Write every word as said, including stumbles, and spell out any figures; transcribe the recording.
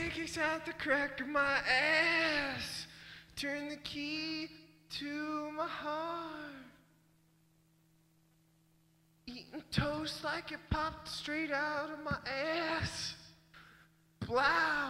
pancakes out the crack of my ass. Turn the key to my heart. Eating toast like it popped straight out of my ass. Blouse.